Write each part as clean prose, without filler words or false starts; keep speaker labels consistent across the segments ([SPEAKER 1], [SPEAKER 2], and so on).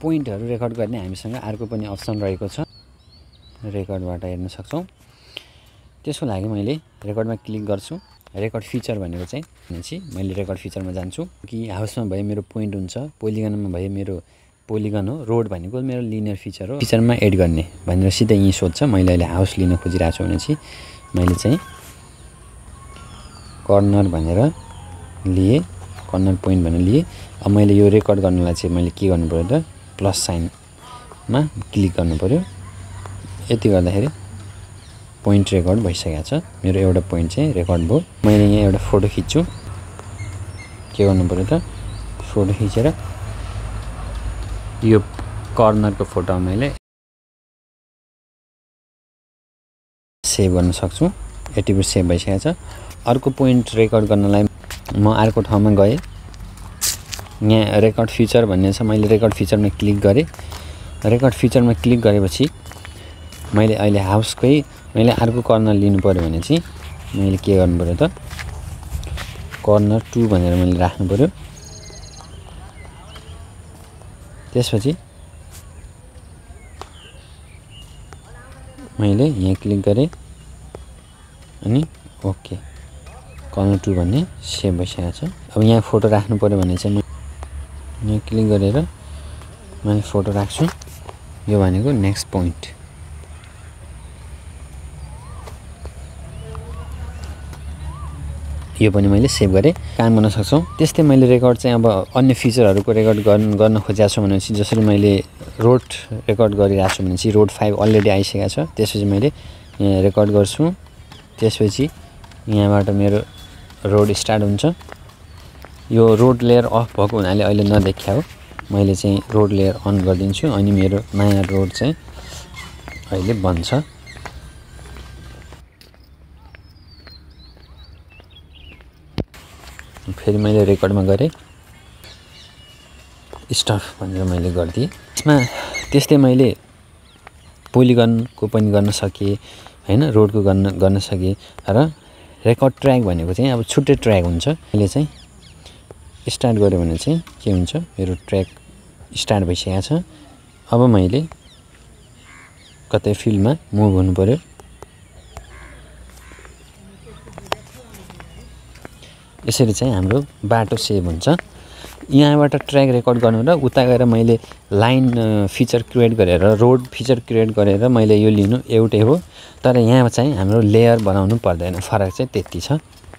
[SPEAKER 1] पोइन्टहरु record गर्ने हामीसँग अर्को पनि अप्सन रहेको छ रेकर्डबाट हेर्न सक्छौं त्यसको लागि मैले रेकर्डमा क्लिक गर्छु रेकर्ड फिचर भनेको चाहिँ भनेपछि मैले रेकर्ड फिचरमा जान्छु कि हाउसमा भए मेरो पोइन्ट हुन्छ पोलिगनमा भए मेरो पोलिगन हो रोड भनेको मेरो लिनियर फिचर हो फिचरमा एड गर्ने भनेर सिधै यही सोध्छ मैले अहिले हाउस लिन खोजिरहेको छु भनेपछि मैले चाहिँ कर्नर भनेर लिए कर्नर पोइन्ट भनेर लिए अब मैले यो रेकर्ड गर्नलाई चाहिँ मैले के गर्नु पर्यो त प्लस साइनमा क्लिक गर्नु पर्यो यति गर्दाखेरि पोइन्ट रेकर्ड भइसकेको छ मेरो एउटा पोइन्ट चाहिँ रेकर्ड भयो मैले यहाँ एउटा फोटो खिच्छु के गर्नु पर्यो त फोटो खिचेर यो कर्नरको फोटो मैले सेभ गर्न सक्छु 80% सेभ भइसकेको छ अर्को पोइन्ट रेकर्ड गर्नलाई म अर्को ठाउँमा गए यहाँ रेकर्ड फिचर भन्ने छ मैले रेकर्ड फिचरमा क्लिक गरे रेकर्ड फिचरमा क्लिक गरेपछि मैले अहिले हाउसकै मैले अर्को कर्नर लिनु पर्यो भने चाहिँ मैले के गर्नु पर्यो त कर्नर 2 भनेर मैले राख्नु पर्यो त्यसपछि मैले यहाँ क्लिक गरे अनि ओके कर्नर 2 भन्ने सेभ भइसकेको छ अब यहाँ फोटो राख्नु पर्यो भने चाहिँ म यहाँ क्लिक गरेर मैले फोटो राख्छु यो भनेको नेक्स्ट पोइन्ट यो पनि मैले सेभ गरे काम गर्न सक्छौं त्यस्तै मैले रेकर्ड चाहिँ अब अन्य फिचरहरुको रेकर्ड गर्न खोजेको छु भनेपछि जसरी मैले रोड रेकर्ड गरिरहेको छु भनेपछि रोड 5 अलरेडी आइसकेको छ त्यसपछि मैले यहाँ रेकर्ड गर्छु त्यसपछि यहाँबाट मेरो रोड स्टार्ट हुन्छ यो रोड लेयर अफ भएको हुनाले अहिले नदेख्या हो मैले चाहिँ रोड लेयर अन गर्दिन्छु अनि मेरो नयाँ रोड चाहिँ अहिले बन्छ फेरि मैले रेकर्डमा गरे स्टफ भनेर मैले गर्दिए यसमा त्यस्तै मैले पोलिगनको पनि गर्न सके हैन रोडको गर्न सके र रेकर्ड ट्र्याक भनेको चाहिँ अब छुट्टै ट्र्याक हुन्छ अहिले चाहिँ स्टार्ट गरे भने चाहिँ के हुन्छ मेरो ट्र्याक स्टार्ट भइसकेको छ अब मैले कतै फिल्डमा मुभ हुनु पर्यो यसरी चाहिँ हाम्रो बाटो सेभ हुन्छ यहाँबाट ट्र्याक रेकर्ड गर्नु र उता गएर मैले लाइन फिचर क्रिएट गरेर रोड फिचर क्रिएट गरेर मैले यो लिनु एउटै हो तर यहाँ चाहिँ हाम्रो लेयर बनाउनु पर्दैन फरक चाहिँ त्यति छ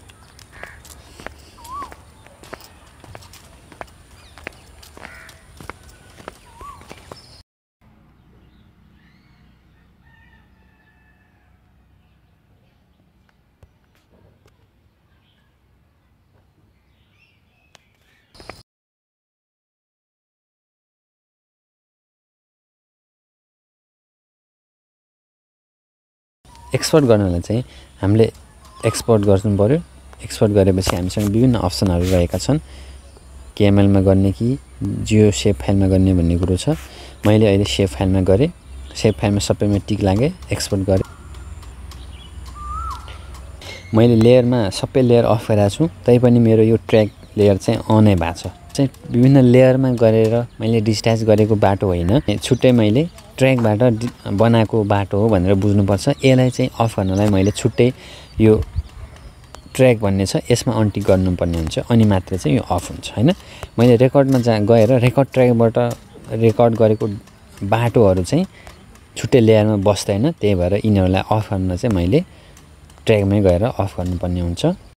[SPEAKER 1] एक्सपोर्ट गर्नलाई चाहिँ हामीले एक्सपोर्ट गर्नु पर्यो एक्सपोर्ट गरेपछि हामीसँग विभिन्न अप्सनहरु रहेका छन् केएमएल मा गर्ने कि जियो शेप फाइलमा गर्ने भन्ने कुरो छ मैले अहिले शेप फाइलमा गरे शेप फाइलमा सबैमा टिक लागे एक्सपोर्ट गरे मैले लेयरमा सबै लेयर अफ गरेको छु तैपनि मेरो यो ट्र्याक लेयर चाहिँ अनै भएको छ चाहिँ विभिन्न लेयरमा गरेर मैले डिजिटाइज गरेको बाटो होइन छुट्टै मैले ट्र्याकबाट बनाएको बाटो हो भनेर बुझ्नुपर्छ यसलाई चाहिँ अफ गर्नलाई मैले छुट्टै यो ट्र्याक भन्ने छ यसमा अनटिक गर्नुपर्ने हुन्छ अनि मात्र चाहिँ यो अफ हुन्छ हैन मैले रेकर्डमा गएर रेकर्ड ट्र्याकबाट रेकर्ड गरेको बाटोहरु चाहिँ छुट्टै लेयरमा बस्दैन त्यही भएर यिनीहरुलाई अफ गर्न चाहिँ मैले ट्र्याकमै गएर अफ गर्नुपर्ने हुन्छ